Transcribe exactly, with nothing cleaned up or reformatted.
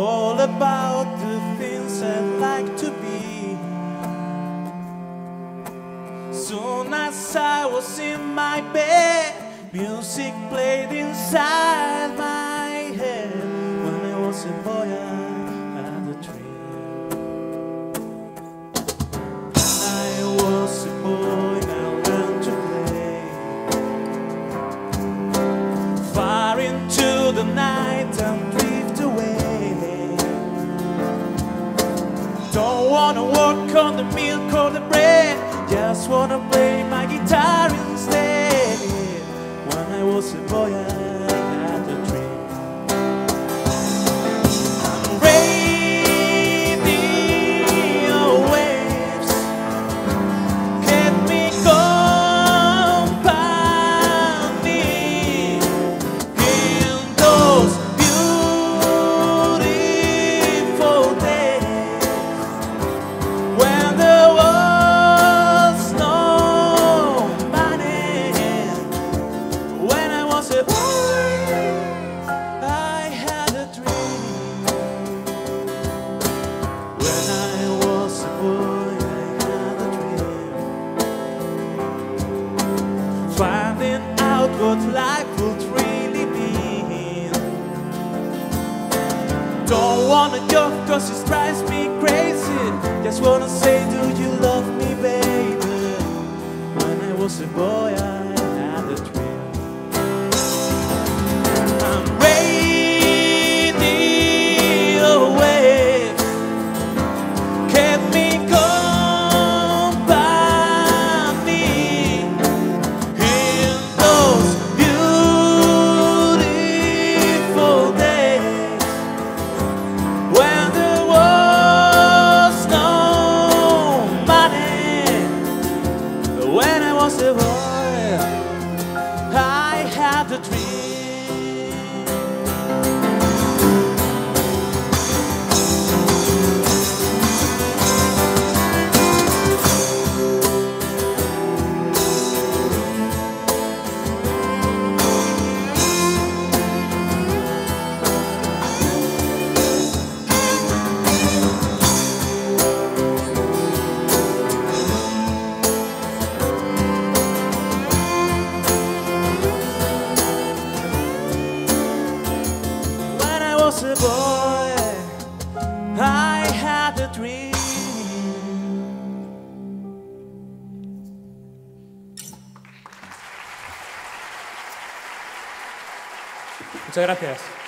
all about the things I'd like to be. Soon as I was in my bed, music played inside my head. When I was a boy, I had a dream. I was a boy, I learned to play. Far into the night and drift away. Don't wanna walk on the milk or the bread, just wanna play my guitar instead. When I was a boy, I had a dream. Radio waves kept me company in those beautiful days when there was no money. When I was a boy, I had a dream. When I was a boy, I had a dream. Finding out what life would really mean. Don't wanna joke cause it drives me crazy. Just wanna say, do you love me, baby? When I was a boy, I had a dream. I'm radio waves kept me company in those beautiful days when there was no money. When I was a boy, I had a dream. When I was a boy, I had a dream. Muchas gracias.